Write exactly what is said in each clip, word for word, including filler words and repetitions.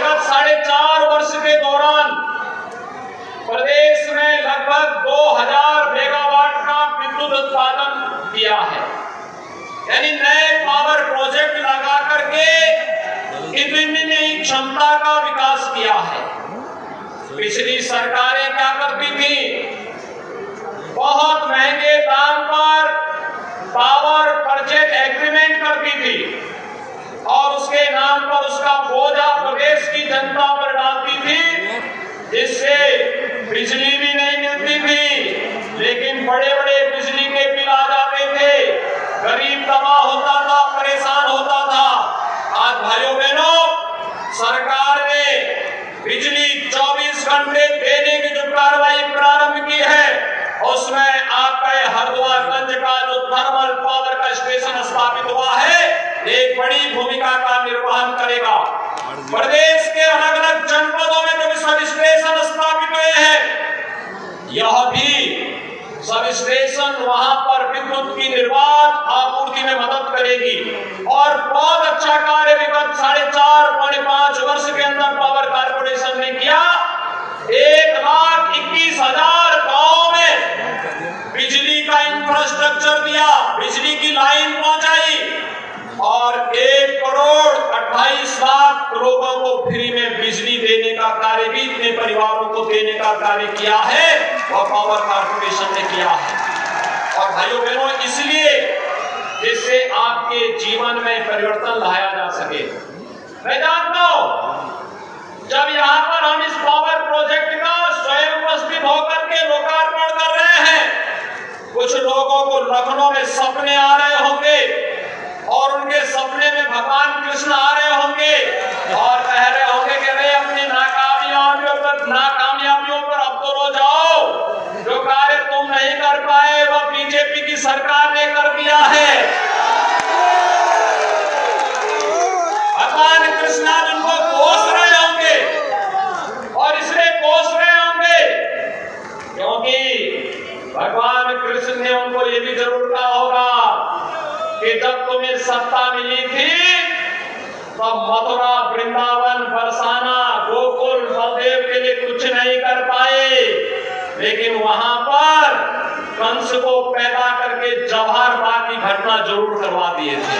विगत साढ़े चार वर्ष के दौरान प्रदेश में लगभग दो हजार मेगावाट का विद्युत उत्पादन किया है, यानी नए पावर प्रोजेक्ट लगा करके इतनी नई क्षमता का विकास किया है। पिछली सरकारें क्या करती थी, बहुत महंगे दाम पर पावर परचेज एग्रीमेंट करती थी और उसके नाम पर उसका बोझा प्रदेश की जनता पर डालती थी, जिससे बिजली भी नहीं मिलती थी, लेकिन बड़े बड़े बिजली के बिल आ जाते थे, गरीब तबाह होता था, परेशान होता था। आज भाइयों बहनों, सरकार ने बिजली चौबीस घंटे देने की जो कार्रवाई प्रारंभ की है, उसमें आपका हरद्वारगंज का जो थर्मल पावर का स्टेशन स्थापित हुआ है, एक बड़ी भूमिका का निर्वहन करेगा। प्रदेश के अलग अलग जनपदों में जो सब स्टेशन स्थापित हुए हैं, यह भी सब स्टेशन वहां पर विद्युत की निर्बाध आपूर्ति में मदद करेगी और बहुत अच्छा कार्य विगत साढ़े चार पौने पांच वर्ष के अंदर पावर कारपोरेशन ने किया। एक लाख इक्कीस हजार गाँव में बिजली का इंफ्रास्ट्रक्चर दिया, बिजली की लाइन पहुंचाई और एक करोड़ अट्ठाईस लाख लोगों को फ्री में बिजली देने का कार्य भी इतने परिवारों को देने का कार्य किया है, वह पावर कारपोरेशन ने किया है। और भाइयों बहनों, इसलिए जिससे आपके जीवन में परिवर्तन लाया जा सके। मैं जानता हूं, जब यहाँ पर हम इस पावर प्रोजेक्ट का स्वयं उपस्थित होकर के लोकार्पण कर रहे हैं, कुछ लोगों को लखनऊ में सपने आ रहे होंगे और उनके सपने में भगवान कृष्ण आ रहे होंगे और कह रहे होंगे कि अरे अपनी नाकामयाबियों पर नाकामयाबियों पर अब तो रो जाओ, जो कार्य तुम नहीं कर पाए वह बीजेपी की सरकार ने कर दिया है। भगवान कृष्ण उनको कोस रहे होंगे और इसलिए कोस रहे होंगे क्योंकि भगवान कृष्ण ने उनको ये भी जरूर कहा होगा कि जब तुम्हें सत्ता मिली थी तब मथुरा, वृंदावन, बरसाना, गोकुल, बलदेव के लिए कुछ नहीं कर पाए, लेकिन वहां पर कंस को पैदा करके जवाहरबाग की घटना जरूर करवा दिए थे।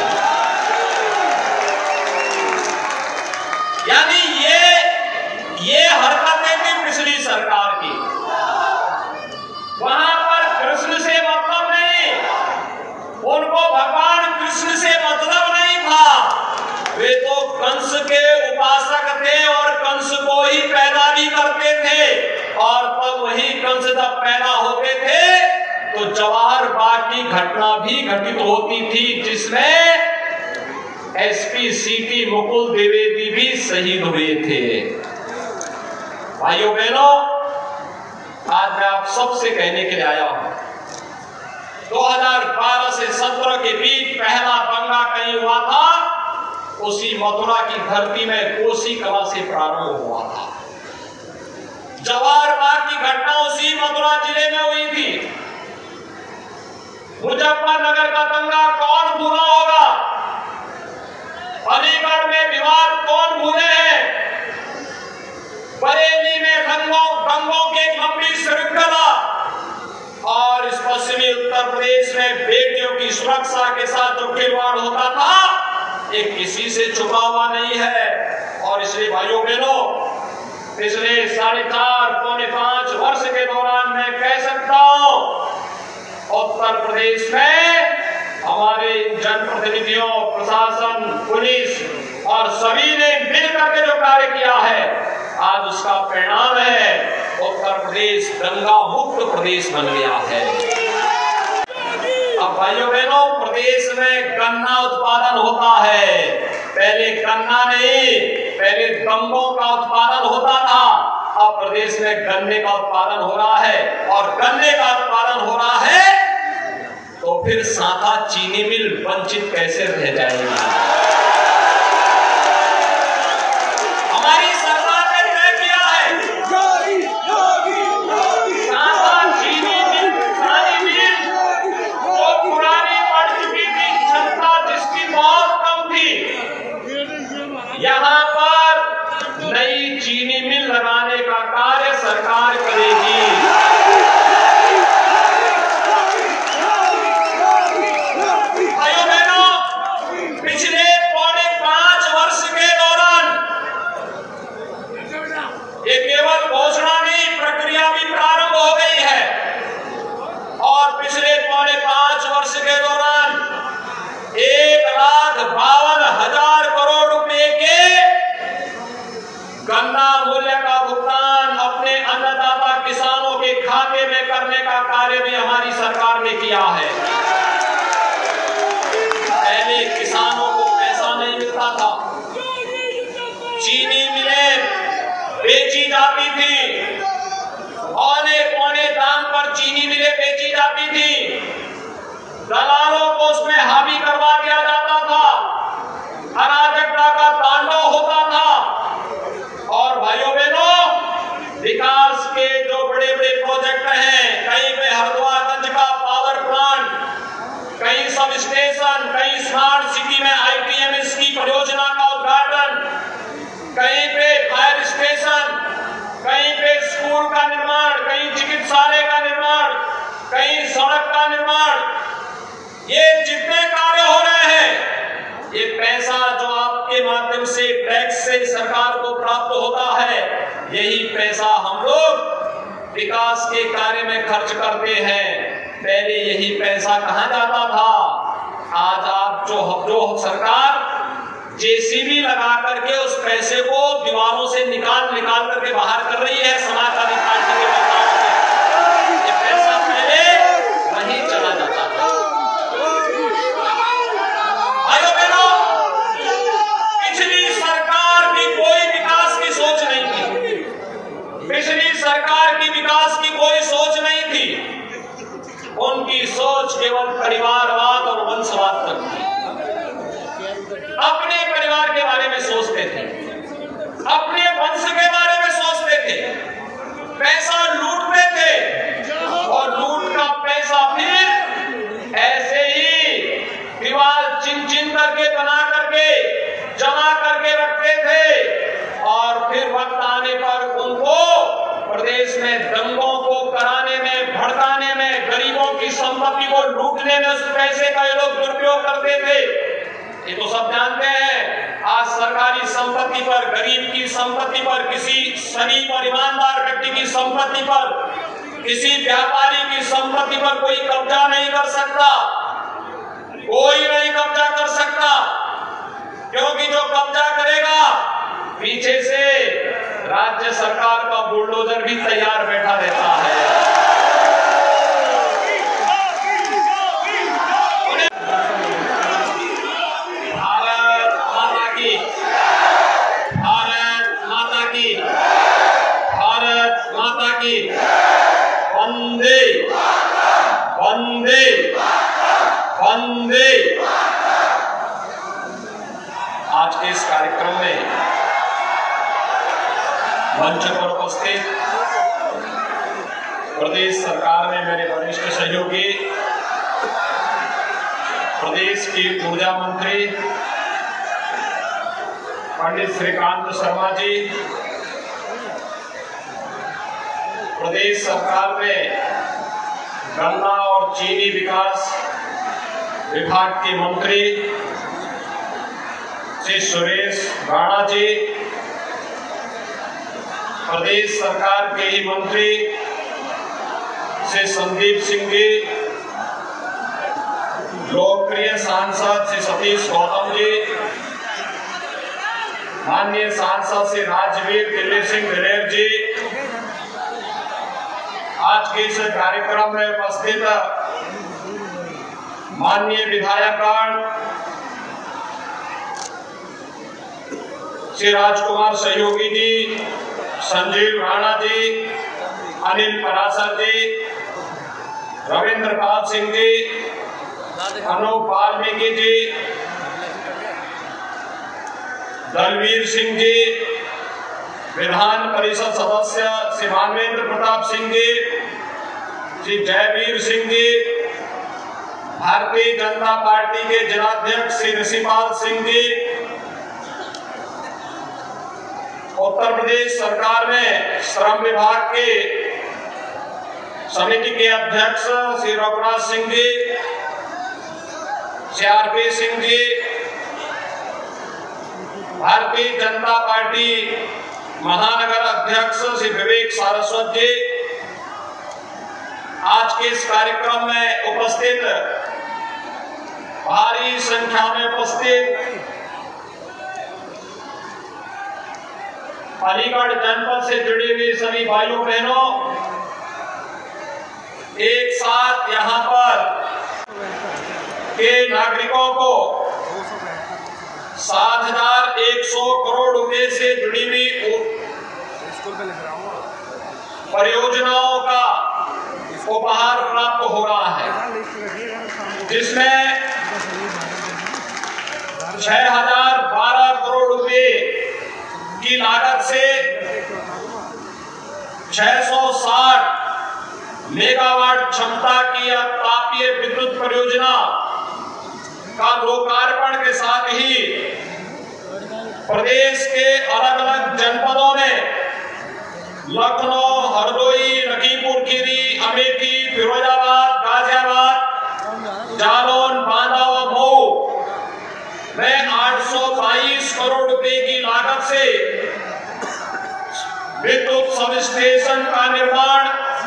यानी ये ये हरकतें थी पिछली सरकार की। वहां पर कृष्ण से मतलब नहीं, उनको भगवान कृष्ण से मतलब नहीं था, वे तो कंस के उपासक थे और कंस को ही पैदा भी करते थे। और तब वही कंस जब पैदा होते थे तो जवाहरबाग की घटना भी घटित होती थी, जिसमें एसपी सीटी मुकुल द्विवेदी भी शहीद हुए थे। भाइयों बहनों, आज मैं आप सबसे कहने के लिए आया हूं, दो हजार बारह से सत्रह के बीच पहला दंगा कहीं हुआ था, उसी मथुरा की धरती में कोसी कला से प्रारंभ हुआ था। जवाहरबाग की घटना उसी मथुरा जिले में हुई थी। मुजफ्फरनगर का दंगा कौन भूला होगा? अलीगढ़ में विवाद कौन भूले हैं? बरेली में रंगों दंगों की लंबी श्रृंखला और इस पश्चिमी उत्तर प्रदेश में बेटियों की सुरक्षा के साथ जो खिलवाड़ होता था, ये किसी से छुपा हुआ नहीं है। और इसलिए भाइयों बहनों, पिछले साढ़े चार पौने पांच वर्ष के दौरान मैं कह सकता हूं, उत्तर प्रदेश में हमारे जनप्रतिनिधियों, प्रशासन, पुलिस और सभी ने मिलकर के जो कार्य किया है, आज उसका परिणाम है उत्तर प्रदेश दंगा मुक्त प्रदेश बन गया है। अब भाइयों बहनों, प्रदेश में गन्ना उत्पादन होता है। पहले गन्ना नहीं, पहले दंगों का उत्पादन होता था। अब प्रदेश में गन्ने का उत्पादन हो रहा है और गन्ने का उत्पादन हो रहा है तो फिर साथा चीनी मिल वंचित कैसे रह जाएगी? हमारी सरकार ने तय किया है साथा चीनी मिल, चीनी मिल जो पुरानी पड़ चुकी थी, क्षमता जिसकी बहुत कम थी, यहाँ पर नई चीनी मिल लगाने का कार्य सरकार करेगी। भाइयों बहनों, पिछले पौने पांच वर्ष के दौरान ये केवल घोषणा नहीं, प्रक्रिया भी प्रारंभ हो गई है और पिछले पौने पांच वर्ष के दौरान एक लाख बावन हजार करोड़ रुपए के गन्ना मूल्य का भुगतान अपने अन्नदाता किसानों के खाते में करने का कार्य भी हमारी सरकार ने किया है। पहले किसानों को पैसा नहीं मिलता था, चीनी मिलें बेची जाती थी, औने पौने दाम पर चीनी मिलें बेची जाती थी, दलालों को उसमें हावी करवा दिया जाता था, अराजकता का तांडव होता था। और भाइयों बहनों, विकास के जो बड़े बड़े प्रोजेक्ट हैं, कहीं पे हरद्वारगंज का पावर प्लांट, कहीं सब स्टेशन, कहीं स्मार्ट सिटी में आईटीएमएस की परियोजना का उद्घाटन, कहीं पे फायर स्टेशन, कहीं पे स्कूल का निर्माण, कहीं चिकित्सालय का निर्माण, कहीं सड़क का निर्माण, ये जितने कार्य हो रहे हैं, ये पैसा जो आपके माध्यम से टैक्स से सरकार को प्राप्त होता है, यही पैसा हम लोग विकास के कार्य में खर्च करते हैं। पहले यही पैसा कहां जाता था? आज आप जो जो सरकार जेसीबी लगा करके उस पैसे को दीवारों से निकाल निकाल करके बाहर कर रही है समाजवादी पार्टी के नेताओं से, ये पैसा पहले वहीं चला जाता था। भाइयों बहनों, पिछली सरकार की कोई विकास की सोच नहीं थी, पिछली सरकार की विकास की कोई सोच नहीं थी। उनकी सोच केवल परिवारवाद और वंशवाद तक थी। अपने परिवार के बारे में सोचते थे, अपने वंश के बारे में सोचते थे, पैसा लूटते थे और लूट का पैसा फिर ऐसे ही दीवार चिन चिन करके बना करके जमा करके रखते थे और फिर वक्त आने पर उनको प्रदेश में दंगों को कराने में, भड़काने में, गरीबों की संपत्ति को लूटने में उस पैसे का ये लोग दुरुपयोग करते थे। ये तो सब जानते हैं। आज सरकारी संपत्ति पर, गरीब की संपत्ति पर, किसी शरीफ और ईमानदार व्यक्ति की संपत्ति पर, किसी व्यापारी की संपत्ति पर कोई कब्जा नहीं कर सकता, कोई नहीं कब्जा कर सकता, क्योंकि जो कब्जा करेगा पीछे से राज्य सरकार का बुलडोजर भी तैयार बैठा रहता है। भारत माता की, भारत माता की, भारत माता की, वंदे वंदे वंदे। आज के इस कार्यक्रम में मंच पर उपस्थित प्रदेश सरकार में मेरे वरिष्ठ सहयोगी, प्रदेश की ऊर्जा मंत्री पंडित श्रीकांत शर्मा जी, प्रदेश सरकार में गन्ना और चीनी विकास विभाग के मंत्री श्री सुरेश राणा जी, प्रदेश सरकार के ही मंत्री श्री संदीप सिंह जी, लोकप्रिय सांसद श्री सतीश गौतम जी, माननीय सांसद श्री राजवीर दिलीप सिंह दिलेर जी, आज के इस कार्यक्रम में उपस्थित माननीय विधायकगण, श्री राजकुमार सहयोगी जी, संजीव राणा जी, अनिल परासर जी, रविंद्र पाल सिंह जी, अनूप वाल्मीकि जी, दलवीर सिंह जी, विधान परिषद सदस्य श्री मानवेंद्र प्रताप सिंह जी, श्री जयवीर सिंह जी, भारतीय जनता पार्टी के जिलाध्यक्ष श्री ऋषिपाल सिंह जी, उत्तर प्रदेश सरकार ने श्रम विभाग के समिति के अध्यक्ष श्री रघुनाथ सिंह जी, सीआरपी सिंह जी, भारतीय जनता पार्टी महानगर अध्यक्ष श्री विवेक सारस्वत जी, आज के इस कार्यक्रम में उपस्थित भारी संख्या में उपस्थित अलीगढ़ जनपद से जुड़ी हुई सभी भाइयों बहनों, एक साथ यहां पर के नागरिकों को सात हजार एक सौ करोड़ रुपए से जुड़ी हुई परियोजनाओं का उपहार प्राप्त हो रहा है, जिसमें छह हजार बारह करोड़ रुपए की लागत से छह सौ साठ मेगावाट क्षमता की तापीय विद्युत परियोजना का लोकार्पण के साथ ही प्रदेश के अलग अलग जनपदों में लखनऊ, हरदोई, लखीमपुर खीरी, अमेठी, फिरोजाबाद, गाजियाबाद, जालौन, बांदा व मऊ में आठ सौ बाईस करोड़ रुपए की लागत से विद्युत सब स्टेशन का निर्माण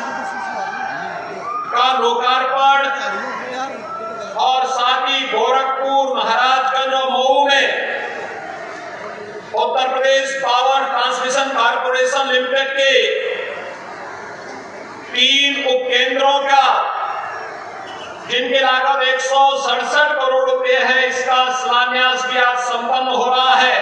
का लोकार्पण और साथ ही गोरखपुर, महाराजगंज और मऊ में Uttar Pradesh power transmission corporation limited के तीन उपकेंद्रों का, जिनकी लागत एक सौ सड़सठ करोड़ रुपए है, इसका शिलान्यास भी आज संपन्न हो रहा है।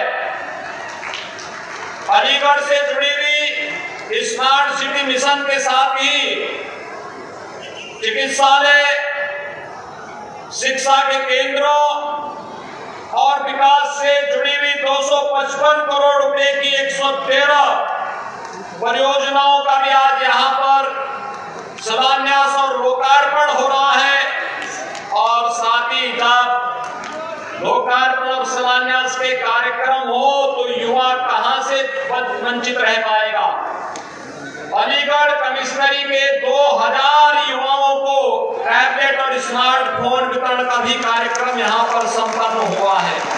अलीगढ़ से जुड़ी हुई स्मार्ट सिटी मिशन के साथ ही चिकित्सालय, शिक्षा के केंद्रों और विकास से जुड़ी हुई दो सौ पचपन करोड़ रुपए की एक सौ तेरह परियोजनाओं का भी आज यहाँ पर शिलान्यास और लोकार्पण हो रहा है। और साथ ही जब लोकार्पण और शिलान्यास के कार्यक्रम हो तो युवा कहां से वंचित रह पाएगा। अलीगढ़ कमिश्नरी के दो हजार युवाओं को टैबलेट और स्मार्टफोन वितरण का भी कार्यक्रम यहाँ पर संपन्न हुआ है।